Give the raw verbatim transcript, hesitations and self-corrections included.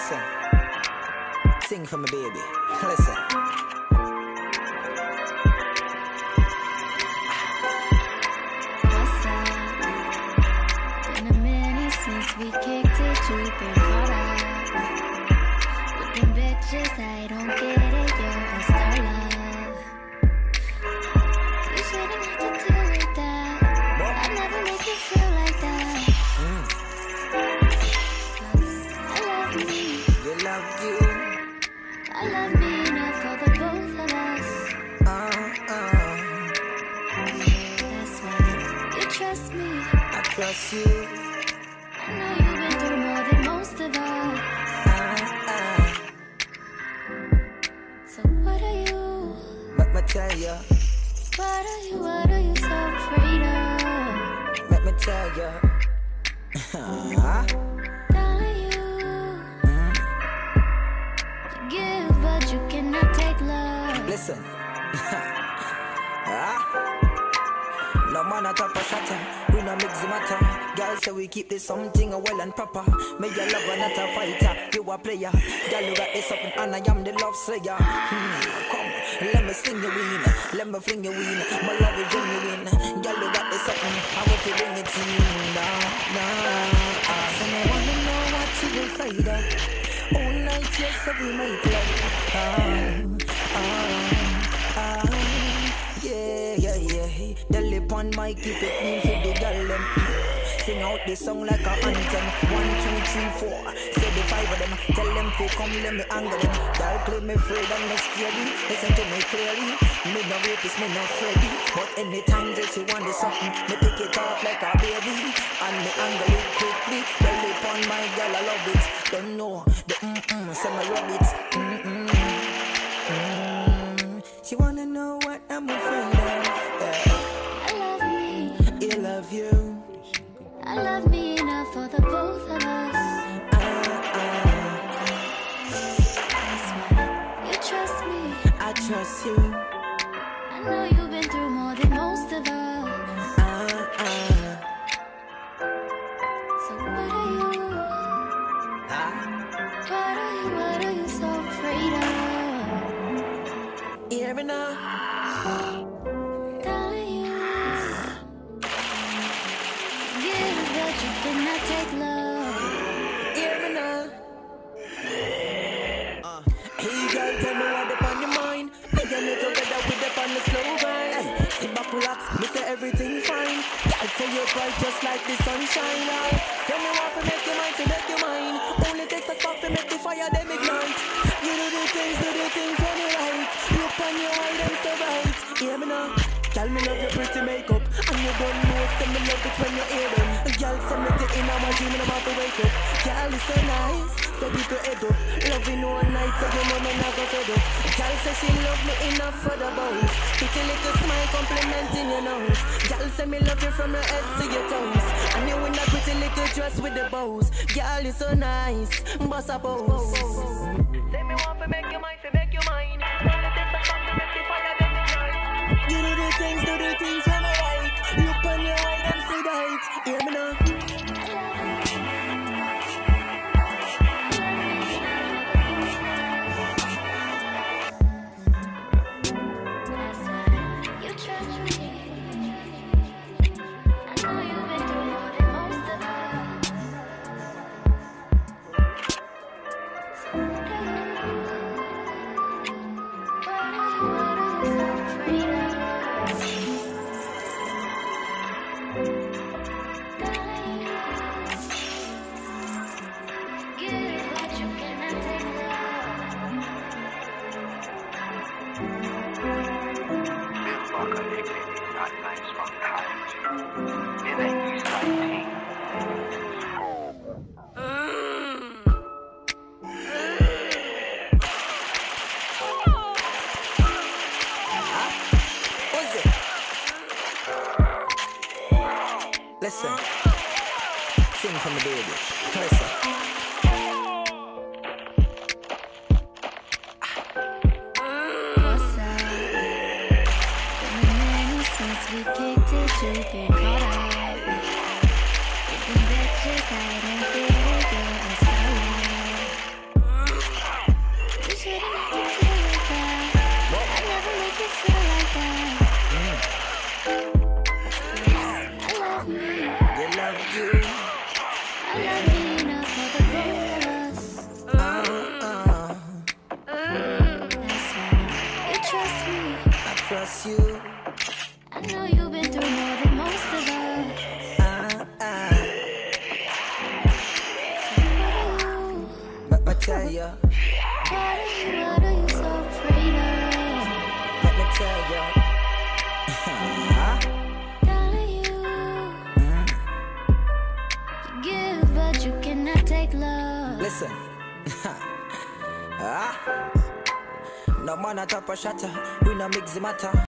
Listen, sing for me, baby. Listen. What's up? Been a minute since we kicked it, you've been caught up with them bitches. I don't get it, you're a star love. You shouldn't have to deal with that. I'd never make you feel like that. Mm. I love me. You love you. I love me enough for the both of us. Uh, uh. That's why you trust me. I trust you. I know you've been through more than most of us. Uh, uh. So what are you? Let me tell you. What are you? What are you so afraid of? Let me tell you. Huh? Darling, you Mm. you give, but you cannot take love. Listen. Ah. No man a top a shatter. We no mix the matter. Girl say we keep this something well and proper. Me a lover, not a fighter. You a player. Girl you got this something and I am the love slayer. Hmm. Come, let me sling you in. Let me fling you in. My love is genuine. Girl you got this something. I want to bring it to you. Nah, nah. Ah. So I wanna know what you afraid of. All night, yes, so we make love. Ah, ah, ah. Yeah, yeah, yeah. The lip on my keep it clean for the girl them. Sing out this song like a anthem. One, two, three, four. Say the five of them. Tell them to come, let me anger them. Girl play me afraid and me scary. Listen to me clearly. Me no rapist, me no Freddy. But anytime that you want something, me pick it off like a baby. And me anger it quickly. The lip on my girl, I love it. Don't know the mm-mm, so me rub it. Mm-mm. Mm. She wanna know what I'm afraid of. Yeah. I love me. You love you. I love me enough for the both of us. Uh, uh. That's why you trust me. I trust you. I know you've been through more than most of us. Uh, uh. So what are you? Ah. What are you? What are you so afraid of? Hear me now. Darling, you give, but you cannot take love. Hear me now. Uh. Hey girl, tell me what up on your mind. Me and you together with up on the slow grind. Hey, sit back, relax, me say everything fine. Girl, say you're bright just like the sunshine. Right? Tell me what to make your mind, to make your mind. Only takes a spark to make the fire them ignite. You do the things, do the things when you like. Look on your eye, them so bright. Hear me now. Girl, me love your pretty makeup. And you don't know, say me love it when you hear them. Girl, send me the inner my dream and I'm about to wake up. Girl, it's so nice, so keep your head up. Loving all night, so you know me not go fed up. Girl, say she love me enough for the bones. Pretty little smile complimenting your nose. Girl, say me love you from your head to your toes. And you in that pretty little dress with the bows. Girl, you so nice, boss a pose. Say me want to make you mine, to make you mine. Only take the fun to make the fire, then ignite. You do the things, do the things when I like. Look on your eye, them so bright. Hear me now. That's why you trust me. I know you've been through more than most of us. So what are you? What are you? What are you so afraid of? Darling, give, but you cannot take love. This Baka nigga is not nice from college. It ain't East nineteen. What's it? Listen. Sing for me, baby. Listen. What's up? Been a minute since we kicked it, you've been caught up with them bitches. I don't get it, you're a star love. just you. I know you've been through more than most of us. Ah, ah. Let me tell ya. What are you, what are you so afraid of? Let me tell ya. Darling, you, you give, but you cannot take love. Listen. Ah. No man a top a shatter. We no mix the matter.